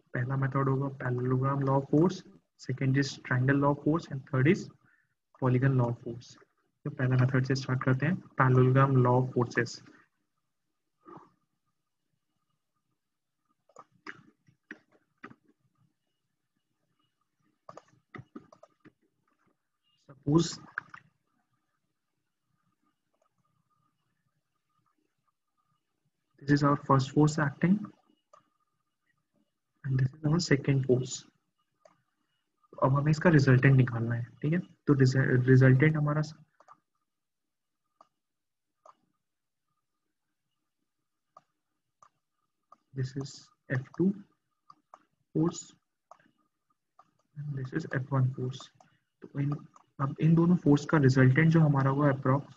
पहला मेथड होगा parallelogram law of force, second is triangle law of force and third is polygon law of force. तो पहला method से start करते हैं, parallelogram law of forces. Suppose this is our first force acting and this is our second force। अब हमें इसका resultant निकालना है, ठीक है। तो रिजल्टेंट हमारा this is F2 force and this is F1 force. तो अब इन दोनों फोर्स का रिजल्टेंट जो हमारा होगा अप्रॉक्स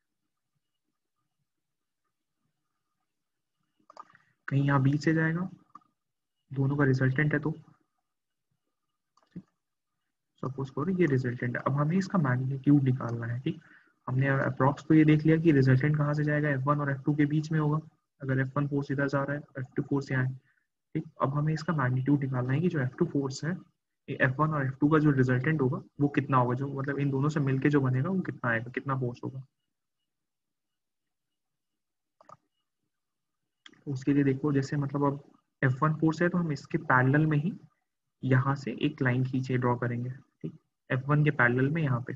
कहीं यहाँ बीच से जाएगा, दोनों का रिजल्टेंट है। तो सपोज करो ये रिजल्टेंट है, अब हमें इसका मैग्नीट्यूड निकालना है, ठीक। हमने अप्रॉक्स तो ये देख लिया कि रिजल्टेंट कहाँ से जाएगा, F1 और F2 के बीच में होगा। अगर F1 फोर्स इधर जा रहा है, F2 फोर्स यहाँ है, ठीक। अब हमें इसका मैग्नीट्यूड निकालना है कि जो F2 फोर्स है, F1 और F2 का जो रिजल्टेंट होगा वो कितना होगा, जो मतलब इन दोनों से मिलके जो बनेगा वो कितना आएगा, कितना फोर्स होगा। उसके लिए देखो, जैसे मतलब अब F1 फोर्स है तो हम इसके पैरेलल में ही यहाँ से एक लाइन खींचे ड्रॉ करेंगे, ठीक। F1 के पैरेलल में यहाँ पे,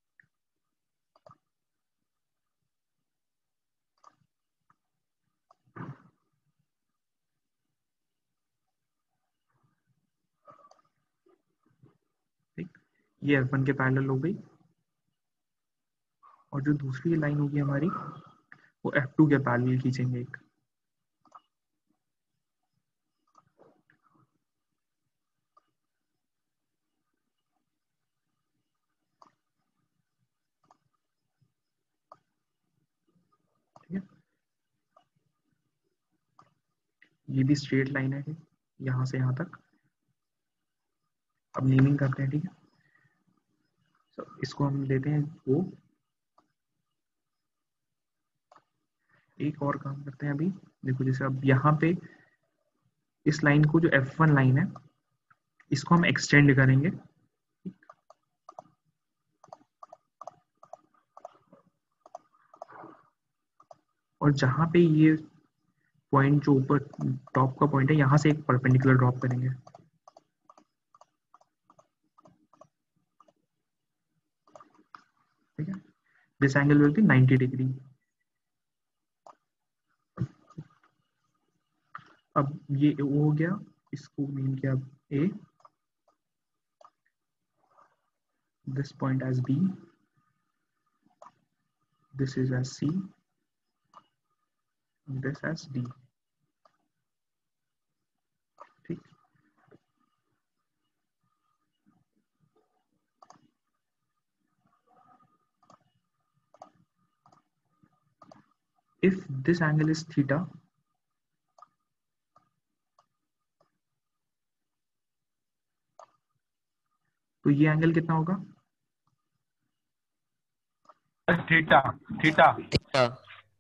ठीक। ये F1 के पैरेलल हो गई, और जो दूसरी लाइन होगी हमारी वो F2 के पैरेलल खींचेंगे एक। ठीक है, ये भी स्ट्रेट लाइन है, यहाँ से यहाँ तक। अब नेमिंग करते हैं, ठीक है। तो इसको हम देते हैं वो। एक और काम करते हैं अभी, देखो जैसे अब यहाँ पे इस लाइन को, जो F1 लाइन है, इसको हम एक्सटेंड करेंगे, और जहां पे ये पॉइंट जो ऊपर टॉप का पॉइंट है, यहाँ से एक परपेंडिकुलर ड्रॉप करेंगे, ठीक है। This angle will be 90 degree. अब ये वो हो गया, इसको मीन किया A, this point as B, this is as C, this as D, ठीक। If this angle is theta, तो ये एंगल कितना होगा, थीटा थीटा। ठीक है।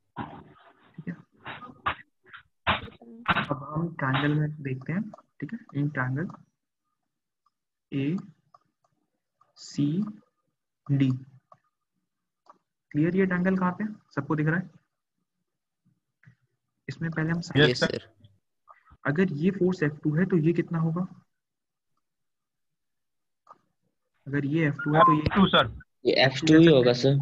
अब हम ट्रायंगल में देखते हैं, ठीक है। In triangle ACD, clear. ये ट्रायंगल कहाँ पे है, सबको दिख रहा है। इसमें पहले हम यस सर। अगर ये फोर्स F2 है तो ये कितना होगा, अगर ये F2 है तो ये F2 सर, ये F2 ही होगा सर।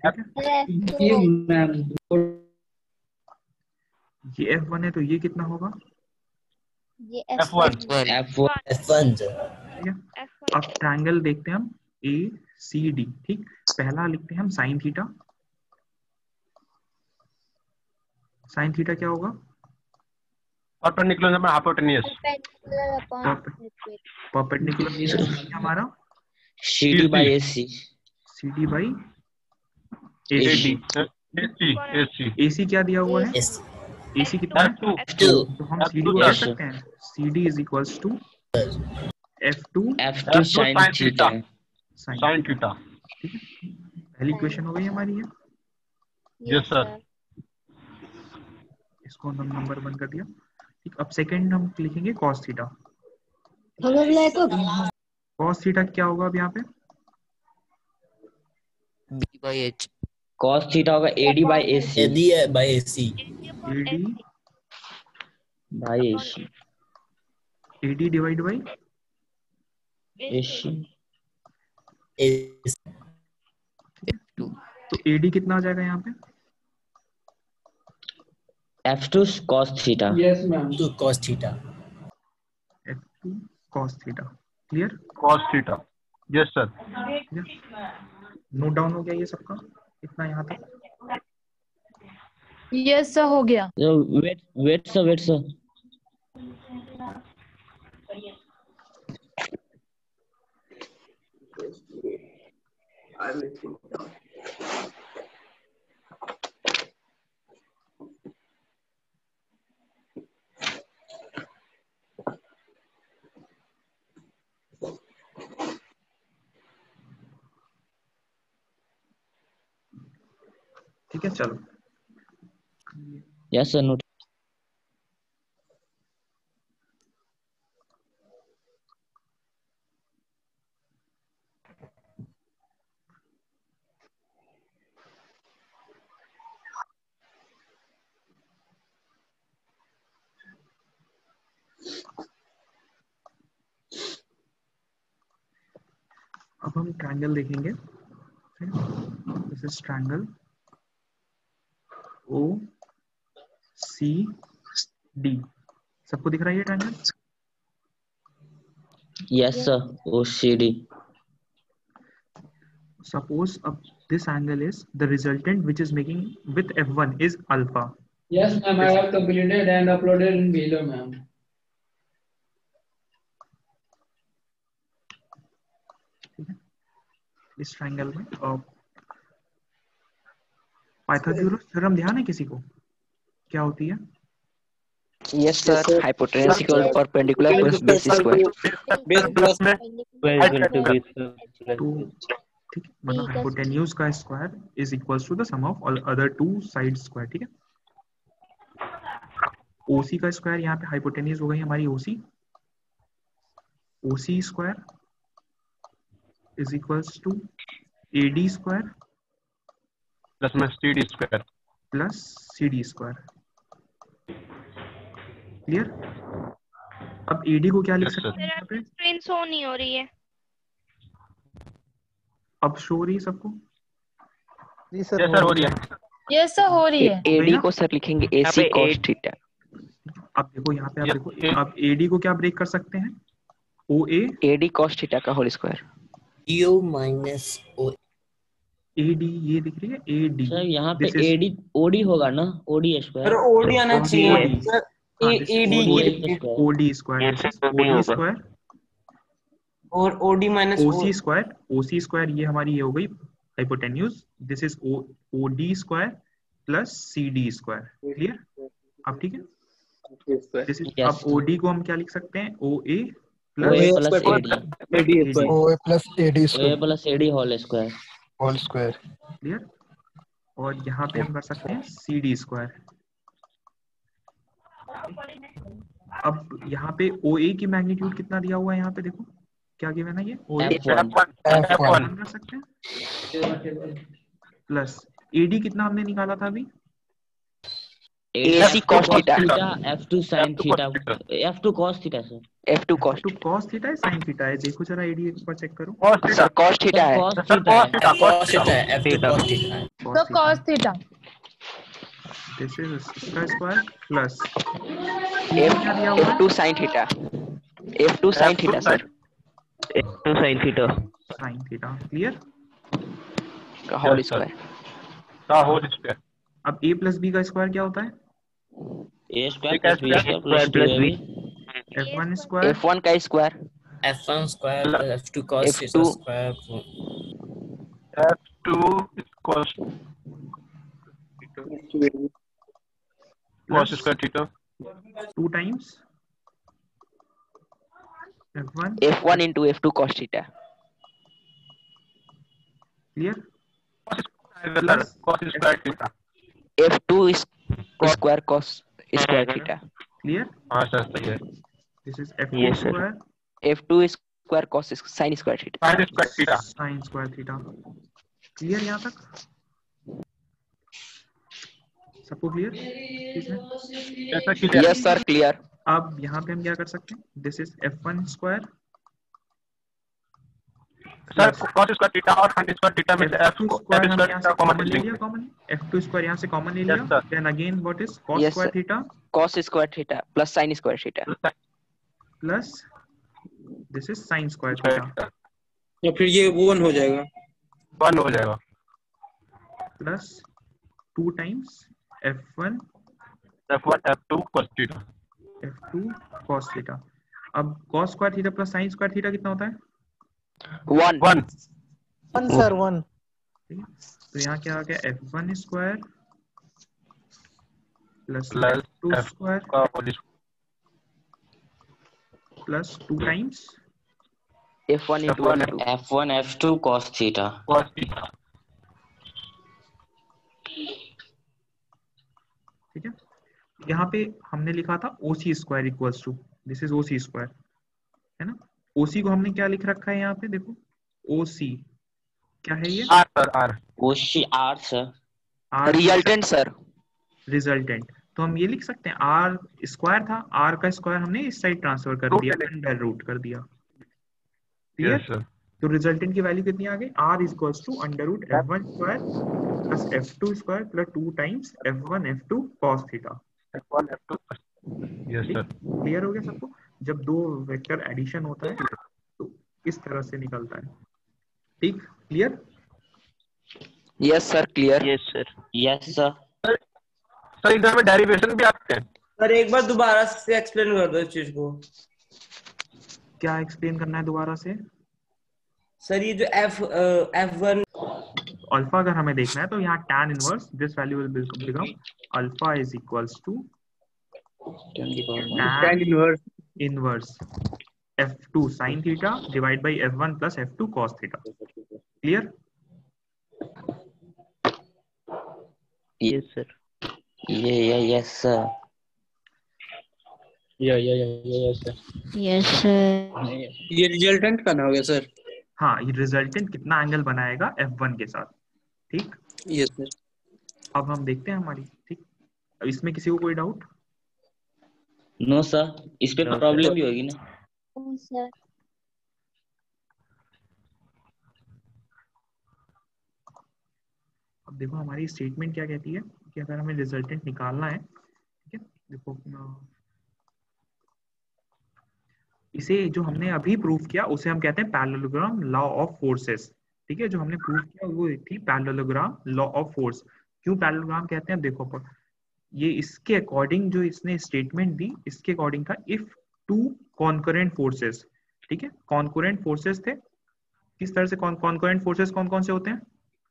ये F1 है तो ये कितना होगा, ये F1 F1 ठीक है। अब ट्रायंगल देखते हैं हम ACD, ठीक। पहला लिखते हैं हम साइन थीटा। साइन थीटा क्या होगा, परपेंडिकुलर में हाइपोटेन्यूस। परपेंडिकुलर हमारा CD by AC। CD by AC AC। AC क्या दिया हुआ है, AC कितना है, F2। तो हम CD को कह सकते हैं CD is equals to F2 sin theta. sin theta, ठीक है। पहली इक्वेशन हो गई हमारी ये। Yes sir. इसको हम नंबर 1 कर दिया, ठीक। अब सेकंड हम लिखेंगे cos थीटा। cos थीटा क्या होगा अब यहाँ पे? B by H. cos theta होगा AD by AC AD by AC. AD by AC AD divide by AC AC. F2. तो AD कितना आ जाएगा यहाँ पे? F2 cos theta Yes, ma'am. To cos theta. F2 cos theta. Clear? cos theta. Yes sir. Note down हो गया ये सबका इतना यहाँ तक? यस सर, हो गया। so wait sir ठीक है चलो। yes sir note अब हम ट्रायंगल देखेंगे। This is triangle O C D. सबको दिख रहा है ये triangle? yes sir OCD Suppose this angle is the resultant which is making with F1 is alpha. Yes, ma'am. I have completed and uploaded in below, ma'am. इस triangle में Pythagoras theorem ध्यान है किसी को? क्या होती है? Yes sir. Hypotenuse equal to perpendicular plus base square. तो ठीक है, मतलब हाइपोटेन्यूज का square is equals to the sum of all other two side square. ठीक है, ओसी का स्क्वायर यहाँ पे हाइपोटेन्यूज हो गई हमारी OC. OC square is equals to AD square Plus में CD square. Plus CD square. Clear? अब एडी को क्या लिख Yes, सकते sir. हैं यहाँ पे? स्क्रीन शो नहीं हो रही है। अब शो हो रही है सबको? Yes sir हो रही है। यस सर, हो रही है। AD को सर लिखेंगे AC cos theta. अब देखो यहाँ पे, आप Yeah, देखो अब एडी को क्या ब्रेक कर सकते हैं? O A AD cos theta का whole square. U minus O. एडी, ये दिख रही है एडी। सर यहाँ पे AD OD होगा ना, OD स्क्वायर OD आना चाहिए सर। ओडी स्क्वायर ओडी स्क्वायर और OD minus ओसी स्क्वायर ये हमारी ये हो गई hypotenuse. This is OD square plus CD square. Clear? अब ठीक है, दिस इज अब ओडी को हम क्या लिख सकते हैं? O A OA plus AD OA plus AD OA plus AD whole square. Clear? और यहाँ पे हम कर सकते हैं सीडी स्क्वायर। अब यहाँ पे ओ ए की मैग्नीट्यूड कितना दिया हुआ है? यहाँ पे देखो क्या गिवन है, ये ओ ए F1 कर सकते हैं प्लस एडी कितना हमने निकाला था अभी? AC cos theta. F2 sin theta F2 cos theta sir F2 cos. तो cos थीटा है साइन थीटा है? देखो जरा एडी एक बार चेक करो। सर cos theta है. cos थीटा है Cos theta. F2 cos theta. तो cos थीटा दिस इज इसका square plus F2 sin theta. F2 sin theta sir. F2 sin theta sine theta. Clear? का whole Yes, sir. Square. का whole square. अब a plus B का square क्या होता है? A square plus B square plus 2AB f1 square F1 का square. F1 square plus F2 cos F2 theta square. F2 cos square theta. 2 times f1। F1 into F2 cos theta. Clear? Plus cos square theta. F2 is square cos square theta. Clear? हाँ sir सही है. This is f2 square F2 square cos sin square theta. Sin square theta. Sine square theta. Clear यहाँ तक? सबको clear? ऐसा clear? Yes sir, clear. अब यहाँ पे हम क्या कर सकते हैं? This is F1 square sir cos square theta और sin स्क्वायर थीटा में से F2 स्क्वायर हमने यहाँ से कॉमन ले लेंगे। लिया, कॉमन F2 स्क्वायर यहाँ से कॉमन ले लिया, Yes, sir. Then again what is cos Yes, square sir. Theta Cos square theta plus sin square theta. Plus this is sin square theta या फिर ये 1 हो जाएगा। 1 हो जाएगा plus 2 times F1 F2 cos theta. F2 cos theta. अब cos square theta plus sin square theta कितना होता है? 1. 1 सर 1। ठीक है, तो यहाँ क्या आ गया? F1 square plus plus F2 square का whole plus 2 times F1 into F2. F1 F2 cos theta. cos theta. ठीक है, यहाँ पे हमने लिखा था OC square equals to this is OC square, है ना? OC को हमने क्या लिख रखा है यहाँ पे? देखो OC क्या है ये? R sir R। OC R sir. R Resultant sir. Resultant. तो हम ये लिख सकते हैं R स्क्वायर था, R का स्क्वायर हमने इस साइड ट्रांसफर कर दिया, अंडर रूट कर दिया। Yes, sir. तो रिजल्टेंट की वैल्यू कितनी आ गई? R equals to under root F1 square plus F2 square plus 2 times F1 F2 cos theta. F1 F2 yes sir। Clear हो गया सबको? जब दो वेक्टर एडिशन होता है तो इस तरह से निकलता है। ठीक, clear? Yes sir, clear. Yes sir. Yes sir. Sir इधर में डेरिवेशन भी आते हैं। सर एक बार दोबारा से एक्सप्लेन कर दो इस चीज को। क्या एक्सप्लेन करना है दोबारा से? सर ये जो F1 अल्फा अगर हमें देखना है तो यहाँ tan inverse this value will become alpha is equals to tan inverse F2 sin theta divide by F1 plus F2 cos theta. Clear? Yes sir. Yes sir. yes sir। Yes sir. ये resultant का ना हो गया sir. हाँ, ये resultant कितना angle बनाएगा F1 के साथ। ठीक, यस सर। अब हम देखते हैं हमारी। ठीक, अब इसमें किसी को कोई डाउट? No sir. इस पे प्रॉब्लम भी होगी ना? सर अब देखो हमारी स्टेटमेंट क्या कहती है कि अगर हमें रिजल्टेंट निकालना है, ठीक है, देखो इसे जो हमने अभी प्रूव किया उसे हम कहते हैं पैरेललोग्राम लॉ ऑफ फोर्सेस। ठीक है, जो हमने प्रूव किया वो थी पैरेललोग्राम लॉ ऑफ फोर्स। क्यों पैरेललोग्राम कहते हैं? देखो पर ये इसके अकॉर्डिंग जो इसने स्टेटमेंट दी इसके अकॉर्डिंग था इफ टू कॉन्करेंट फोर्सेस। ठीक है, कॉन्करेंट फोर्सेस थे। किस तरह से कॉन्करेंट फोर्सेस कौन कौन से होते हैं?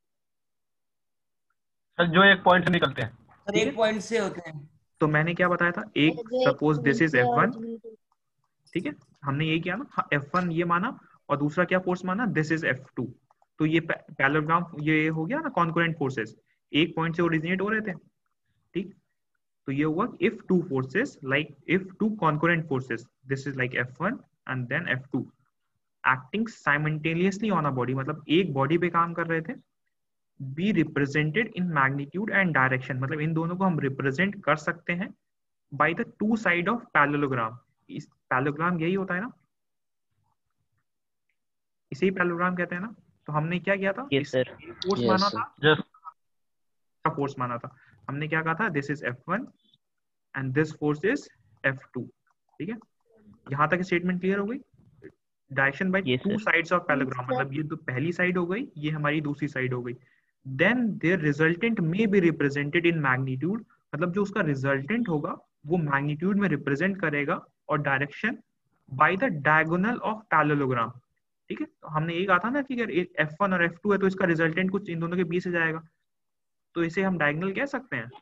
सर जो एक पॉइंट से निकलते हैं। सर एक पॉइंट से होते हैं। तो मैंने क्या बताया था? एक सपोज दिस इज F1, ठीक है, हमने ये किया ना, F1 ये माना और दूसरा क्या फोर्स माना? This is F2। तो ये पैरेललोग्राम ये हो गया ना, कॉन्करेंट फोर्सेस एक पॉइंट से ओरिजिनेट हो रहे थे। ठीक, तो ये हुआ if two forces like if two concurrent forces this is like F1 and then F2 acting simultaneously on a body, मतलब एक बॉडी पे काम कर रहे थे, be represented in magnitude and direction, मतलब इन दोनों को हम रिप्रेजेंट कर सकते हैं bye the two side of parallelogram. इस पैरेललोग्राम यही होता है ना, इसे ही पैरेललोग्राम कहते हैं ना। तो हमने क्या किया था? Yes sir. फोर्स Yes, माना sir. था, Yes. फोर्स माना था। हमने क्या कहा था? This is F1 and this force is F2। ठीक है, यहाँ तक स्टेटमेंट क्लियर हो गई? Direction by Yes, two sir. Sides of parallelogram, मतलब ये तो पहली साइड हो गई, ये हमारी दूसरी साइड हो गई। Then their resultant may be represented in magnitude, मतलब जो उसका रिजल्टेंट होगा वो मैग्नीट्यूड में रिप्रेजेंट करेगा और direction by the diagonal of parallelogram. ठीक है, तो हमने ये कहा था ना कि अगर F1 और F2 है तो इसका रिजल्टेंट कुछ इन दोनों के बीच से जाएगा, तो इसे हम डायगोनल कह सकते हैं।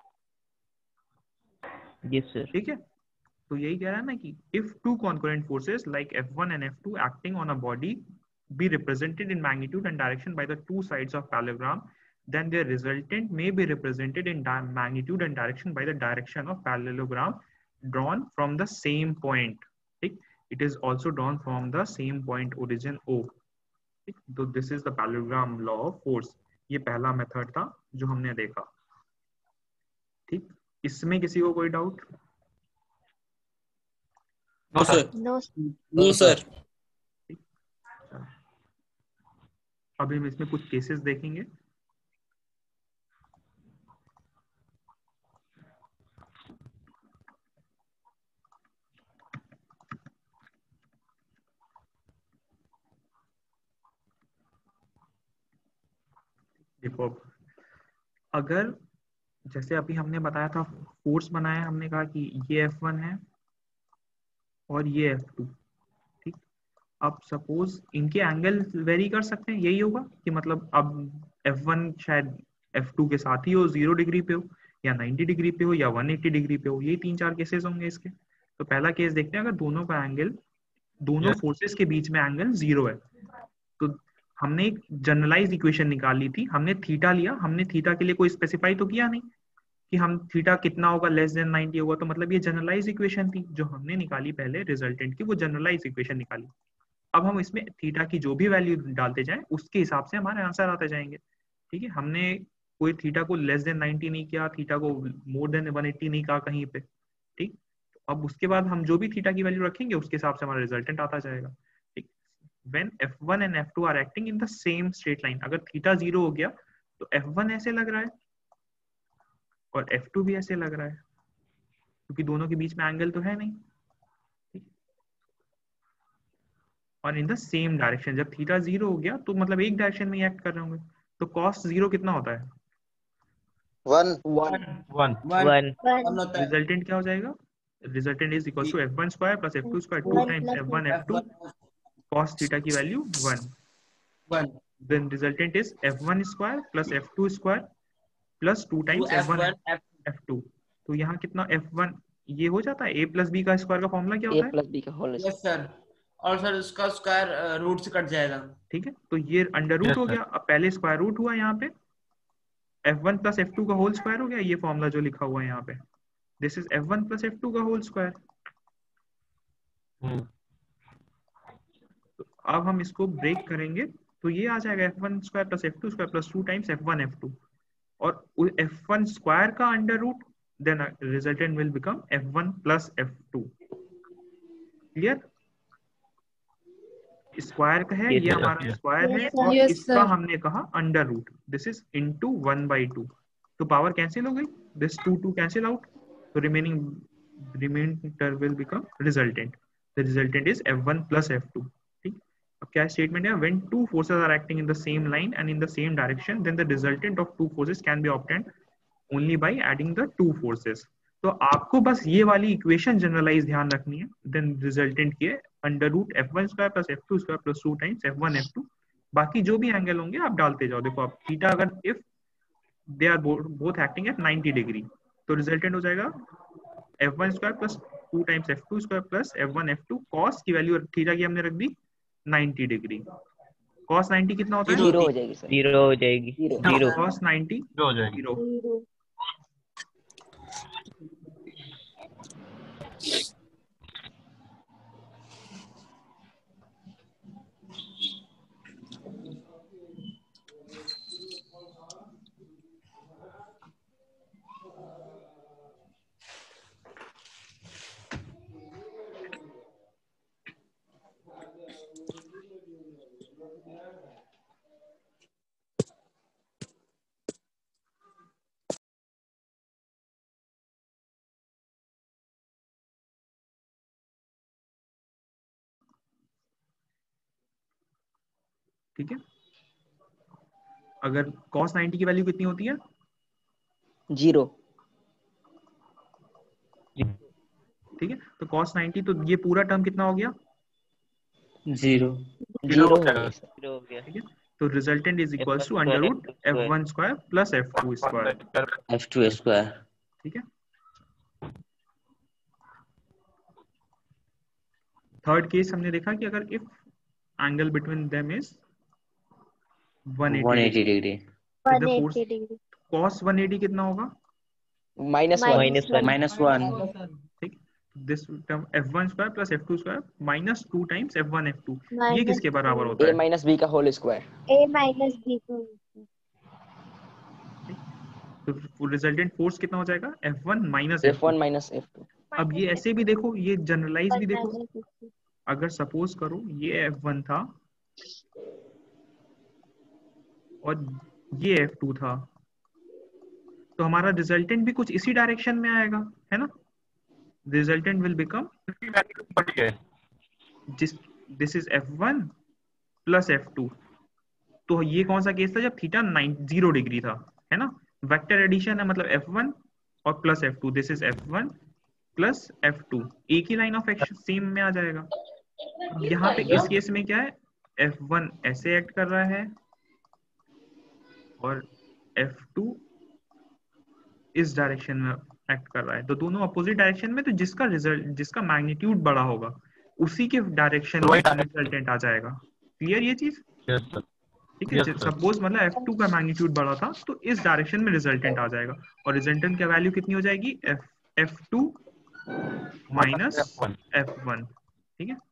Yes sir. ठीक है, तो यही कह रहा है ना कि if two concurrent forces like F1 and F2 acting on a body be represented in magnitude and direction by the two sides of parallelogram, then their resultant may be represented in magnitude and direction by the direction of parallelogram drawn from the same point. ठीक, It is also drawn from the same point origin O. ठीक, तो this is the parallelogram law of force. ये पहला method था जो हमने देखा. ठीक, इसमें किसी को कोई doubt? No sir. No sir. अभी हम इसमें कुछ केसेस देखेंगे. देखो, अगर जैसे अभी हमने बताया था फोर्स बनाया, हमने कहा कि ये F1 है और ये F2. ठीक, अब सपोज इनके एंगल वेरी कर सकते हैं, यही होगा कि मतलब अब F1 शायद F2 के साथ ही हो, 0 डिग्री पे हो या 90 डिग्री पे हो या 180 डिग्री पे हो. यही 3-4 केसेस होंगे इसके. तो पहला केस देखते हैं, अगर दोनों का एंगल, दोनों फोर्सेस के बीच में एंगल 0 है, तो हमने एक जनरलाइज इक्वेशन निकाली थी. हमने थीटा लिया, हमने थीटा के लिए कोई स्पेसिफाई तो किया नहीं कि हम थीटा कितना होगा, लेस देन 90 होगा. तो मतलब ये जनरलाइज इक्वेशन थी जो हमने निकाली पहले रिजल्टेंट की, वो जनरलाइज इक्वेशन निकाली. अब हम इसमें थीटा की जो भी वैल्यू डालते जाएं उसके हिसाब से हमारे आंसर आते जाएंगे. ठीक है, हमने कोई थीटा को लेस देन 90 नहीं किया, थीटा को मोर देन 180 नहीं कहा कहीं पे. ठीक, अब उसके बाद हम जो भी थीटा की वैल्यू रखेंगे उसके हिसाब से हमारा रिजल्टेंट आता जाएगा. When F1 and F2 are acting in the same straight line, अगर थीटा 0 हो गया तो F1 ऐसे लग रहा है और F2 भी ऐसे लग रहा है, क्योंकि दोनों के बीच में एंगल तो है नहीं. ठीक? और इन द सेम डायरेक्शन, जब थीटा 0 हो गया तो मतलब एक डायरेक्शन में एक्ट कर रहे होंगे. तो cos 0 कितना होता है? 1. रिजल्टेंट क्या हो जाएगा? Resultant is equal to F1 square plus F2 square 2 times F1 F2 cos theta की value 1. Then resultant is F1 square plus F2 square plus 2 times F1 F2. तो यहाँ कितना F1 ये हो जाता है, a plus b का square का फॉर्मूला क्या होता है? a plus b का होल यस सर. और सर उसका स्क्वायर रूट से कट जाएगा. ठीक है, तो ये अंडर रूट हो गया. अब पहले स्क्वायर रूट हुआ, यहाँ पे F1 plus F2 का होल स्क्वायर हो गया. ये फॉर्मूला जो लिखा हुआ है यहाँ पे, this is F1 plus F2 का होल स्क्वायर. अब हम इसको ब्रेक करेंगे तो ये आ जाएगा F1 square plus F2 square plus 2 times F1 F2 और F1 स्क्वायर का under root, then resultant will become F1 plus F2. Clear? Square का है, ये हमारा स्क्वायर है और इसका हमने कहा under root. This is into 1/2. तो पावर कैंसिल हो गई, दिस 2 कैंसिल आउट, तो remaining will become resultant. The resultant is F1 plus F2. अब क्या स्टेटमेंट है? When two forces are acting in the same line and in the same direction, then the resultant of two forces can be obtained only by adding the two forces. तो आपको बस ये वाली equation generalise ध्यान रखनी है. Then resultant की under root F1 square plus F2 square plus 2 times F1 F2. बाकी जो भी एंगल होंगे आप डालते जाओ. देखो आप थीटा अगर if they are both acting at 90 degree तो रिजल्टेंट हो जाएगा F1 square plus 2 times F2 square plus F1 F2. Cos की वैल्यू थीटा की हमने रख दी 90 डिग्री. cos 90 कितना होता है? 0 हो जाएगी सर. 0 हो जाएगी. 0 cos 90 0 हो जाएगी. 0. ठीक है, अगर cos 90 की वैल्यू कितनी होती है? 0. ठीक है, तो cos 90 तो ये पूरा टर्म कितना हो गया? 0 हो गया. ठीक है, तो resultant is equals to under root F1 square plus F2 square. F2 square. ठीक है, थर्ड केस हमने देखा कि अगर if angle between them is 180 degree. cos 180 कितना होगा? -1. -1. ठीक, this term f1 square plus f2 square minus 2 times f1 f2 ये किसके बराबर होता A है? minus B का whole square. A minus B को तो रिजल्टेंट फोर्स कितना हो जाएगा? f1 minus F1 f2। minus F2। अब ये ऐसे भी देखो, ये जनरलाइज भी देखो, 1 अगर सपोज करो ये f1 था और ये f2 था, तो हमारा रिजल्टेंट भी कुछ इसी डायरेक्शन में आएगा, है ना? Resultant will become this is f1 plus f2। तो ये कौन सा केस था? जब थीटा 0 डिग्री था, है ना? वेक्टर एडिशन है, मतलब f1 और plus f2, this is f1 plus f2, एक ही लाइन ऑफ एक्शन सेम में आ जाएगा। अब यहाँ पे इस केस में क्या है? f1 ऐसे एक्ट कर रहा है और f2 इस डायरेक्शन में एक्ट कर रहा है, तो दोनों अपोजिट डायरेक्शन में, तो जिसका मैग्नीट्यूड बड़ा होगा उसी के डायरेक्शन में रिजल्टेंट आ जाएगा। क्लियर ये चीज? ठीक है। सपोज मतलब f2 का मैग्नीट्यूड बड़ा था तो इस डायरेक्शन में रिजल्टेंट आ जाएगा, और रिजल्टेंट की वैल्यू कितनी हो जाएगी? f2 minus f1। ठीक है,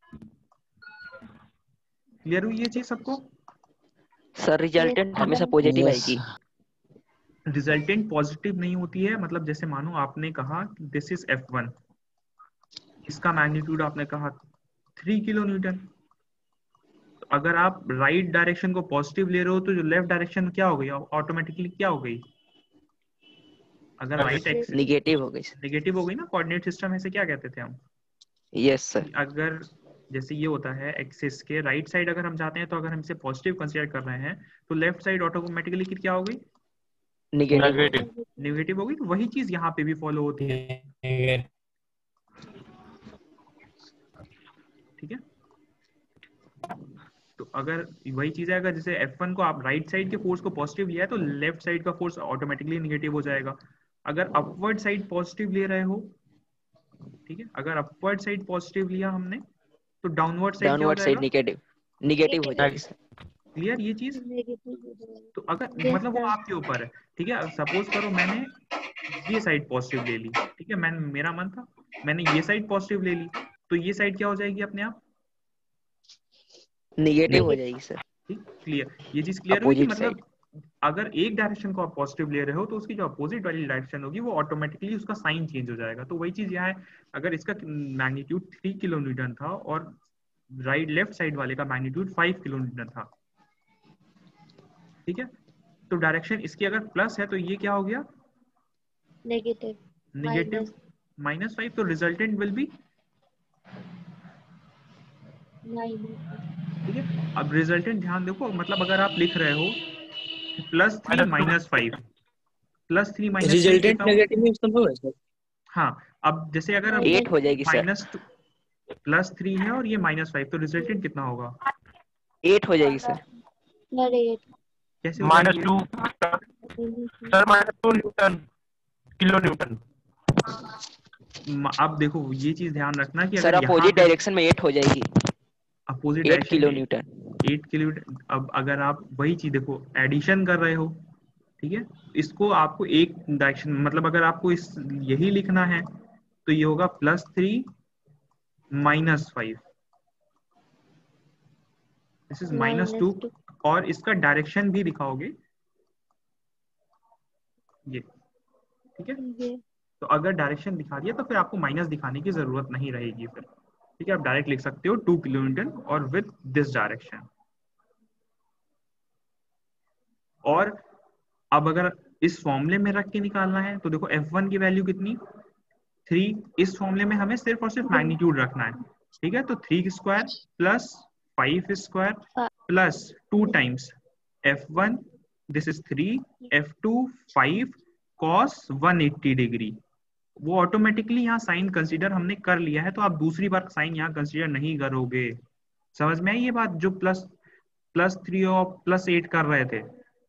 क्लियर हुई ये चीज सबको? सर रिजल्टेंट हमेशा पॉजिटिव आएगी। रिजल्टेंट पॉजिटिव नहीं होती है, मतलब जैसे मानो आपने कहा दिस इज f1, इसका मैग्नीट्यूड आपने कहा 3 किलो न्यूटन। तो अगर आप राइट डायरेक्शन को पॉजिटिव ले रहे हो तो जो लेफ्ट डायरेक्शन क्या हो गई? ऑटोमेटिकली क्या हो गई? अगर राइट एक्सिस नेगेटिव हो गई। नेगेटिव हो गई ना, कोऑर्डिनेट सिस्टम ऐसे क्या कहते थे हम? Yes sir. अगर जैसे ये होता है एक्सिस के राइट साइड अगर हम जाते हैं, तो अगर हम इसे पॉजिटिव कंसीडर कर रहे हैं तो लेफ्ट साइड ऑटोमेटिकली क्या हो गई? नेगेटिव हो गई। तो वही चीज यहाँ पे भी फॉलो होती है। ठीक है, तो अगर वही चीज है, अगर जैसे F1 को आप राइट साइड के फोर्स को पॉजिटिव लिया है तो लेफ्ट साइड का फोर्स ऑटोमेटिकली नेगेटिव हो जाएगा। अगर अपवर्ड साइड पॉजिटिव ले रहे हो, ठीक है, अगर अपवर्ड साइड पॉजिटिव लिया हमने तो डाउनवर्ड साइड क्या हो जाएगा? नेगेटिव हो जाएगा। क्लियर ये चीज? तो अगर मतलब वो आपके ऊपर है। ठीक है, सपोज करो मैंने ये साइड पॉजिटिव ले ली, ठीक है, मेरा मन था मैंने ये साइड पॉजिटिव ले ली, तो ये साइड क्या हो जाएगी अपने आप? नेगेटिव हो जाएगी सर। ठीक, क्लियर ये चीज? क्लियर हुई कि मतलब अगर एक डायरेक्शन को आप पॉजिटिव ले रहे हो तो उसकी जो अपोजिट वाली डायरेक्शन होगी वो ऑटोमेटिकली उसका साइन चेंज हो जाएगा। तो वही चीज यहाँ है, अगर इसका मैग्नीट्यूड 3 किलो न्यूटन था और लेफ्ट साइड वाले का मैग्नीट्यूड 5 किलो न्यूटन था, ठीक है, तो डायरेक्शन इसकी अगर प्लस है तो ये क्या हो गया? नेगेटिव -5, तो रिजल्टेंट विल बी ठीक है। अब रिजल्टेंट ध्यान देखो, मतलब अगर आप लिख रहे हो +3 -5 +3 -5 रिजल्टेंट नेगेटिव में संभव है सर? हाँ, अब जैसे अगर 8 हो जाएगी सर। +3 है और ये -5, तो रिजल्टेंट कितना होगा? 8 हो जाएगी सर। कैसे? -2 सर, -2 न्यूटन किलो न्यूटन। अब देखो ये चीज ध्यान रखना कि सर अपोजिट डायरेक्शन में 8 हो जाएगी। Opposite 8 kilo newton. 8 किलो। अब अगर आप वही चीज देखो एडिशन कर रहे हो, ठीक है, इसको आपको एक डायरेक्शन, मतलब अगर आपको यही लिखना है तो ये होगा +3 -5, दिस इज -2, और इसका डायरेक्शन भी दिखाओगे ये, ठीक है। तो अगर डायरेक्शन दिखा दिया तो फिर आपको माइनस दिखाने की जरूरत नहीं रहेगी फिर, ठीक है। आप डायरेक्ट लिख सकते हो 2 किलो न्यूटन और विद दिस डायरेक्शन। और अब अगर इस फॉर्मूले में रख के निकालना है तो देखो F1 की वैल्यू कितनी? 3। इस फॉर्मूले में हमें सिर्फ और सिर्फ मैग्नीट्यूड रखना है, ठीक है। तो 3 square plus 5 square plus 2 times F1, this is 3, F2 5 cos 180 degree. वो ऑटोमेटिकली यहाँ साइन कंसीडर हमने कर लिया है, तो आप दूसरी बार साइन यहाँ कंसीडर नहीं करोगे। समझ में आई ये बात? जो +3 और +8 कर रहे थे,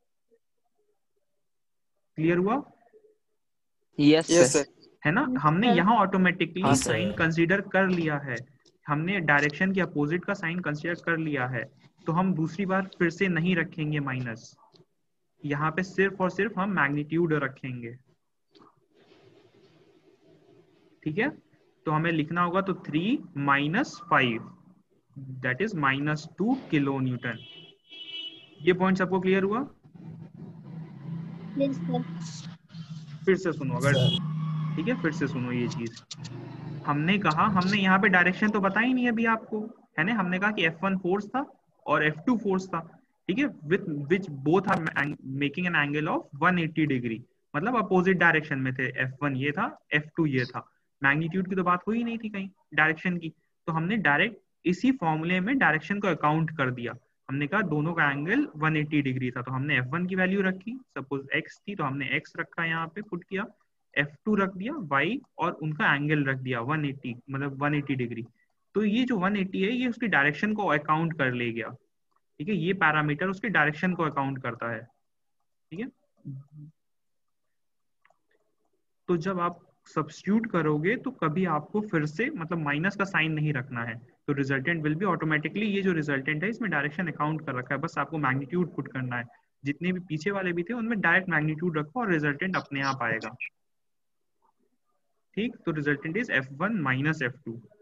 क्लियर हुआ? Yes sir. है ना, हमने यहाँ ऑटोमेटिकली हाँ, साइन कंसीडर कर लिया है, हमने डायरेक्शन के अपोजिट का साइन कंसीडर कर लिया है, तो हम दूसरी बार फिर से नहीं रखेंगे माइनस, यहाँ पे सिर्फ और सिर्फ हम मैग्नीट्यूड रखेंगे, ठीक है। तो हमें लिखना होगा तो 3 minus 5 that is -2 kilo newton. ये पॉइंट सबको क्लियर हुआ? Yes, sir. फिर से सुनो, अगर ठीक है फिर से सुनो ये चीज। हमने कहा, हमने यहाँ पे डायरेक्शन तो बताई नहीं अभी आपको, है ना। हमने कहा कि F1 फोर्स था और F2 फोर्स था, ठीक है, with which both are making an angle of 180 degree, मतलब अपोजिट डायरेक्शन में थे। F1 ये था, F2 ये था। मैग्नीट्यूड की तो बात हुई नहीं थी कहीं डायरेक्शन की, तो हमने डायरेक्ट इसी फॉर्मूले में डायरेक्शन को अकाउंट कर दिया। हमने कहा दोनों का एंगल 180 डिग्री था, तो हमने F1 की वैल्यू रखी, सपोज x थी तो हमने x रखा, यहाँ पे पुट किया, F2 रख दिया y, और उनका एंगल रख दिया 180, मतलब 180 डिग्री। तो ये जो 180 है ये उसकी डायरेक्शन को अकाउंट कर ले गया, ठीक है। ये पैरामीटर उसके डायरेक्शन को अकाउंट करता है, ठीक है। तो जब आप सब्स्टिट्यूट करोगे तो कभी आपको फिर से मतलब माइनस का साइन नहीं रखना है, तो रिजल्टेंट विल बी ऑटोमेटिकली, ये जो रिजल्टेंट है इसमें डायरेक्शन अकाउंट कर रखा है, बस आपको मैग्नीट्यूड पुट करना है। जितने भी पीछे वाले भी थे उनमें डायरेक्ट मैग्नीट्यूड रखो और रिजल्टेंट अपने आप आएगा, ठीक। तो resultant is F1 minus F2।